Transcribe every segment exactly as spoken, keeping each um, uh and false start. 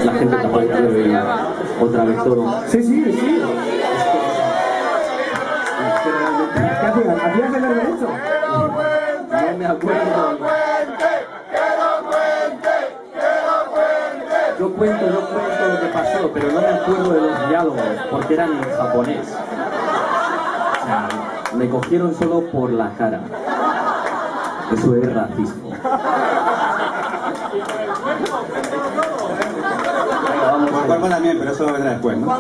la gente capaz de beber otra vez todo. Sí, sí, sí. ¿Qué hacías? ¿Hacías el derecho? No me acuerdo. Yo cuento, yo cuento lo que pasó, pero no me acuerdo de los diálogos, porque eran en japonés. O sea, me cogieron solo por la cara. Eso es racismo. Por cuerpo también, pero eso vendrá después, ¿no?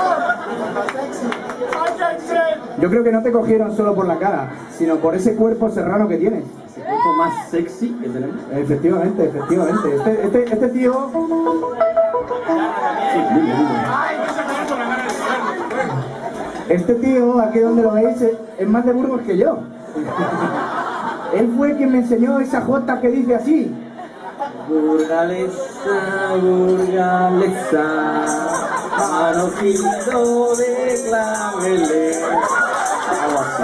Yo creo que no te cogieron solo por la cara, sino por ese cuerpo serrano que tienes. Ese cuerpo más sexy que tenemos. Efectivamente, efectivamente. Este, este, este tío... Sí, dime, dime. Este tío, aquí donde lo veis, es, es más de Burgos que yo. Él fue quien me enseñó esa jota que dice así. Burgalesa, burgalesa, manojito de claveles. Algo así.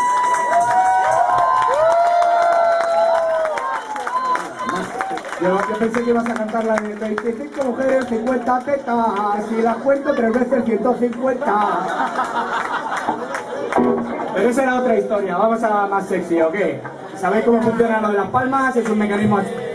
Yo, yo pensé que ibas a cantar la de veinticinco mujeres, cincuenta tetas, si las cuento tres veces ciento cincuenta. Pero esa era otra historia, vamos a la más sexy, ¿ok? ¿Sabéis cómo funciona lo de las palmas? Es un mecanismo